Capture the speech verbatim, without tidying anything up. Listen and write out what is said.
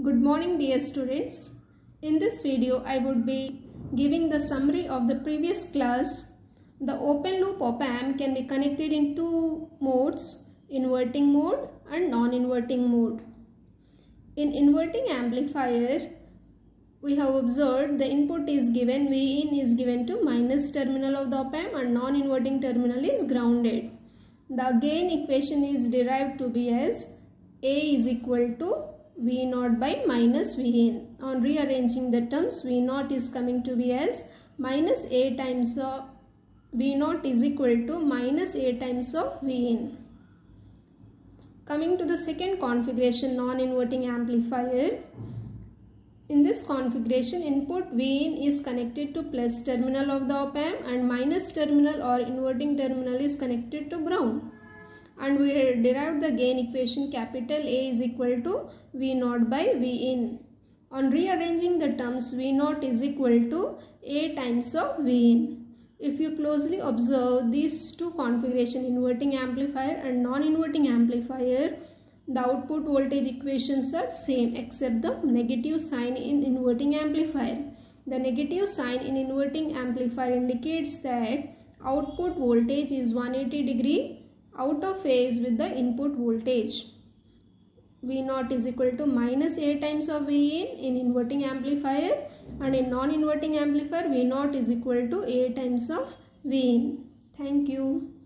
Good morning dear students. In this video I would be giving the summary of the previous class. The open loop op-amp can be connected in two modes, inverting mode and non-inverting mode. In inverting amplifier we have observed the input is given, Vin is given to minus terminal of the op-amp and non-inverting terminal is grounded. The gain equation is derived to be as A is equal to V naught by minus Vin. On rearranging the terms, V naught is coming to be as minus A times of V naught is equal to minus A times of Vin. Coming to the second configuration, non-inverting amplifier. In this configuration, input Vin is connected to plus terminal of the op-amp and minus terminal or inverting terminal is connected to ground. And we derived the gain equation capital A is equal to V naught by Vin. On rearranging the terms, V naught is equal to A times of Vin. If you closely observe these two configuration, inverting amplifier and non-inverting amplifier, the output voltage equations are same except the negative sign in inverting amplifier. The negative sign in inverting amplifier indicates that output voltage is one hundred eighty degree out of phase with the input voltage. V naught is equal to minus A times of Vin in inverting amplifier, and in non-inverting amplifier V naught is equal to A times of Vin. Thank you.